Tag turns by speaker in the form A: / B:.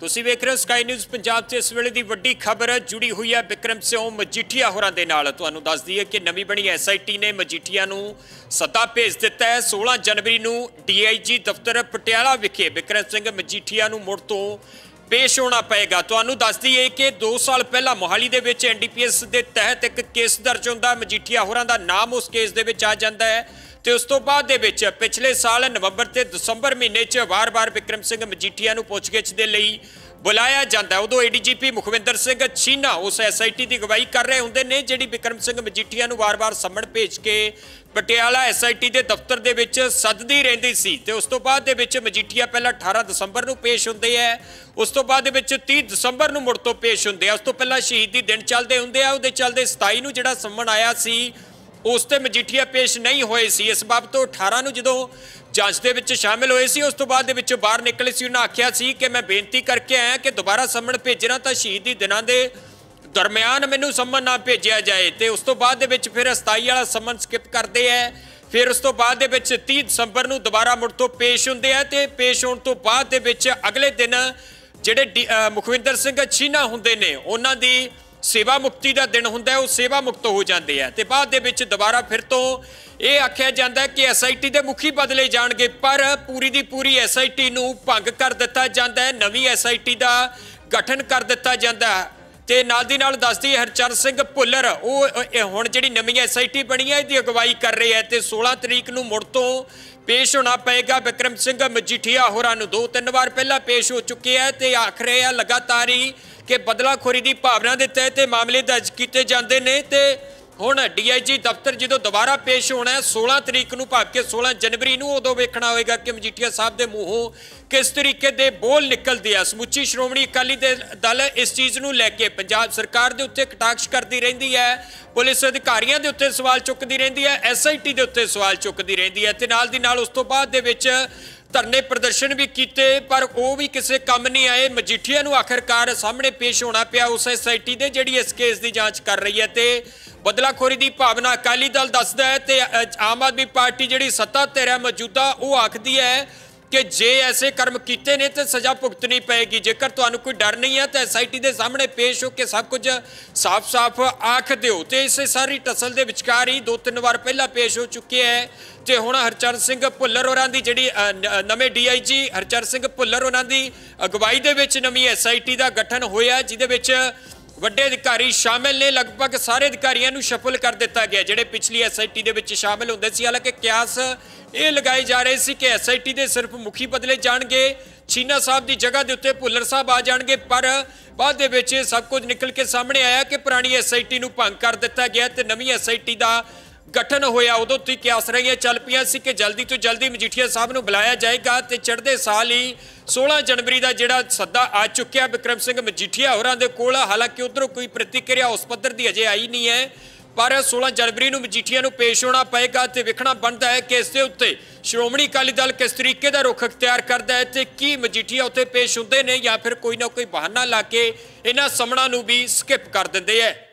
A: ਤੁਸੀਂ ਵੇਖ ਰਹੇ ਹੋ ਸਕਾਈ ਨਿਊਜ਼ ਪੰਜਾਬ ਤੇ ਇਸ ਵੇਲੇ ਦੀ ਵੱਡੀ ਖਬਰ ਜੁੜੀ ਹੋਈ ਹੈ ਵਿਕਰਮ ਸਿੰਘ ਮਜੀਠੀਆ ਹੋਰਾਂ ਦੇ ਨਾਲ। ਤੁਹਾਨੂੰ ਦੱਸ ਦਈਏ ਕਿ ਨਵੀਂ ਬਣੀ ਐਸਆਈਟੀ ਨੇ ਮਜੀਠੀਆ ਨੂੰ ਸੱਦਾ ਭੇਜ ਦਿੱਤਾ ਹੈ। 16 ਜਨਵਰੀ ਨੂੰ ਡੀਆਈਜੀ ਦਫ਼ਤਰ ਪਟਿਆਲਾ ਵਿਖੇ ਵਿਕਰਮ ਸਿੰਘ ਮਜੀਠੀਆ ਨੂੰ ਮੁੜ ਤੋਂ पेश होना पेगा। ਤੁਹਾਨੂੰ ਦੱਸ ਦਈਏ कि 2 साल पहला मोहाली ਦੇ ਵਿੱਚ एनडीपीएस ਦੇ तहत एक केस दर्ज ਹੁੰਦਾ। ਮਜੀਠੀਆ ਹੋਰਾਂ ਦਾ ਨਾਮ ਉਸ केस ਦੇ ਵਿੱਚ ਆ ਜਾਂਦਾ ਹੈ ਤੇ ਉਸ ਤੋਂ ਬਾਅਦ ਦੇ ਵਿੱਚ ਪਿਛਲੇ ਸਾਲ ਨਵੰਬਰ ਤੇ ਦਸੰਬਰ ਮਹੀਨੇ 'ਚ ਵਾਰ-ਵਾਰ ਵਿਕਰਮ ਸਿੰਘ ਮਜੀਠੀਆ ਨੂੰ ਪੁੱਛਗਿੱਛ ਦੇ ਲਈ बुलाया जाता है। उदों एडीजीपी मुखविंदर सिंह चीना उस एसआईटी की अगवाई कर रहे होंगे ने जिहड़ी विक्रम सिंह मजीठिया नूं वार-वार सम्मन भेज के पटियाला एसआईटी के दफ्तर दे विच सददी रहिंदी सी ते उस तों बाद दे विच मजीठिया पहला 18 दसंबर नूं पेश हुंदे है, उस तों बाद दे विच 30 दसंबर नूं मुड़ तों पेश हुंदे आ। उस तों पहला शहीदी दिन चलदे हुंदे आ, उहदे चलदे 27 नूं जिहड़ा सम्मन आया सी उस ते मजीठिया पेश नहीं होए सी। इस बाबत 18 नूं जदों ਜਾਂਚ ਦੇ ਵਿੱਚ शामिल ਹੋਏ ਸੀ ਉਸ ਤੋਂ ਬਾਅਦ ਦੇ ਵਿੱਚ ਬਾਹਰ ਨਿਕਲੇ ਸੀ। ਉਹਨਾਂ ਆਖਿਆ ਸੀ ਕਿ ਮੈਂ ਬੇਨਤੀ ਕਰਕੇ ਆਇਆ ਕਿ ਦੁਬਾਰਾ ਸੰਮਣ ਭੇਜਣਾ ਤਾਂ ਸ਼ਹੀਦੀ ਦਿਨਾਂ ਦੇ ਦਰਮਿਆਨ ਮੈਨੂੰ ਸੰਮਣ ਨਾ ਭੇਜਿਆ ਜਾਏ ਤੇ ਉਸ ਤੋਂ ਬਾਅਦ ਦੇ ਵਿੱਚ ਫਿਰ 27 ਵਾਲਾ ਸੰਮਣ ਸਕਿਪ ਕਰਦੇ ਆ। ਫਿਰ ਉਸ ਤੋਂ ਬਾਅਦ ਦੇ ਵਿੱਚ 30 ਦਸੰਬਰ ਨੂੰ ਦੁਬਾਰਾ ਮੁੜ ਤੋਂ ਪੇਸ਼ ਹੁੰਦੇ ਆ ਤੇ ਪੇਸ਼ ਹੋਣ ਤੋਂ ਬਾਅਦ ਦੇ ਵਿੱਚ ਅਗਲੇ ਦਿਨ ਜਿਹੜੇ ਮੁਖਵਿੰਦਰ ਸਿੰਘ ਛੀਨਾ ਹੁੰਦੇ ਨੇ ਉਹਨਾਂ ਦੀ सेवा मुक्ति का दिन हुंदा है, वो सेवा मुक्त हो जाते हैं तो बाद दे विच दोबारा फिर तो ये आख्या जाता है कि एसआईटी के मुखी बदले जाएंगे पर पूरी की पूरी एसआईटी नूं भंग कर दिता जाता है। नवीं एसआईटी का गठन कर दिता जाता है तो नाल दी नाल दस दी हरचरण सिंह भुल्लर वो हुण जिहड़ी नवीं एसआईटी बनी है इसकी अगवाई कर रहे हैं तो 16 तरीक नूं मुड़ तो पेश होना पेगा। विक्रम सिंह मजीठिया होरां नूं 2-3 बार पहला पेश हो चुके हैं तो आख रहे हैं लगातार ही कि बदलाखोरी की भावना के तहत मामले दर्ज किए जाते हैं तो हुण डीआईजी दफ्तर जो दोबारा पेश होना है 16 तरीक नूं भाव के 16 जनवरी नूं उदों वेखना होएगा कि मजीठिया साहब के मूहों किस तरीके के बोल निकलते हैं। समूची श्रोमणी अकाली दल इस चीज़ नूं लैके पंजाब सरकार के उत्ते कटाक्ष करती रहिंदी है, पुलिस अधिकारियों के उत्ते सवाल चुकती रहिंदी है, एसआईटी के उत्ते सवाल चुकती रहिंदी है ते नाल दी नाल उस तों बाद दे विच धरने प्रदर्शन भी किए पर वो भी किसी काम नहीं आए। मजीठिया नूं आखिरकार सामने पेश होना पिया उस एसआईटी दे जिहड़ी इस केस की जांच कर रही है तो बदलाखोरी की भावना अकाली दल दसदा है तो आम आदमी पार्टी जिहड़ी सत्ता धैर है मौजूदा वो आखदी है कि जे ऐसे कर्म किए ने तो सज़ा भुगतनी पेगी। जेकर तुहानूं कोई डर नहीं है तो एसआईटी के सामने पेश होकर सब कुछ साफ साफ आख दिओ। तो इस सारी टसल के विचकार ही 2-3 बार पहला पेश हो चुके हैं तो हुण हरचरण सिंह भुल्लर होरां दी जिहड़ी नवें डीआईजी हरचरण सिंह भुल्लर होरां दी अगवाई दे विच नवीं एसआईटी का गठन होया जिहदे विच ਵੱਡੇ अधिकारी शामिल ने। लगभग सारे अधिकारियों को शफल कर दिता गया जिहड़े पिछली एसआईटी दे विच शामिल होंदे सी। हालांकि कियास ये लगाए जा रहे सी कि एसआईटी दे सिर्फ मुखी बदले जाणगे, छीना साहब की जगह के उत्ते भुल्लर साहब आ जाणगे पर बाद दे विच सब कुछ निकल के सामने आया कि पुरानी एसआईटी नूं भंग कर दिता गया तो नवीं एसआईटी का गठन होया। उदों तो कियास रही चल पियां सी कि जल्दी तो जल्दी मजीठिया साहब नूं बुलाया जाएगा तो चढ़ते साल ही 16 जनवरी का जिहड़ा सद्दा आ चुकिया विक्रम सिंह मजीठिया होरां दे कोल। हालांकि उधरों कोई प्रतिक्रिया उस पद्धर की अजे आई नहीं है पर 16 जनवरी नूं मजीठिया नूं पेश होना पेगा तो वेखना बनता है कि इस दे उत्ते श्रोमणी अकाली दल किस तरीके का रुख अख्तियार करता है तो की मजीठिया उत्ते पेश हुंदे ने या फिर कोई ना कोई बहाना ला के इन्हां समणां नूं भी स्किप कर दिंदे है।